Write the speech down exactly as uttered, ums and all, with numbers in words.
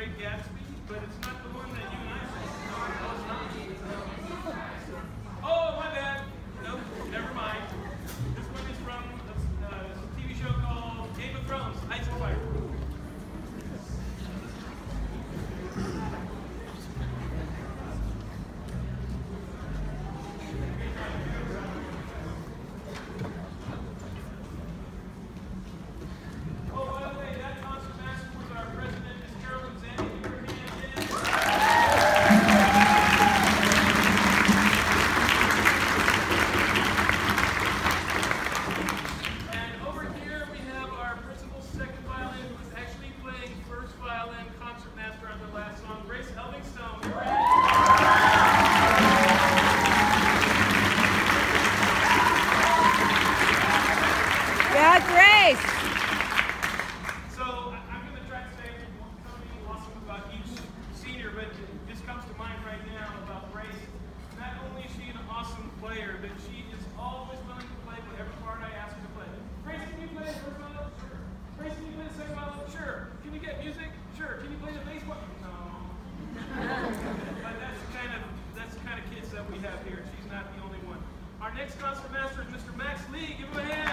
Great Gatsby, but it's not the one that you and I sang. Oh, my bad. Nope, never mind. This one is from a, a T V show called Game of Thrones, Ice and Fire. Yeah, Grace. So I'm going to try to say something awesome about each senior, but this comes to mind right now about Grace. Not only is she an awesome player, but she is always willing to play whatever part I ask her to play. Grace, can you play the first violin? Sure. Grace, can you play the second violin? Sure. Can you get music? Sure. Can you play the bass violin? No. But that's the kind of that's the kind of kids that we have here. She's not the only one. Our next concertmaster is Mister Max Lee. Give him a hand.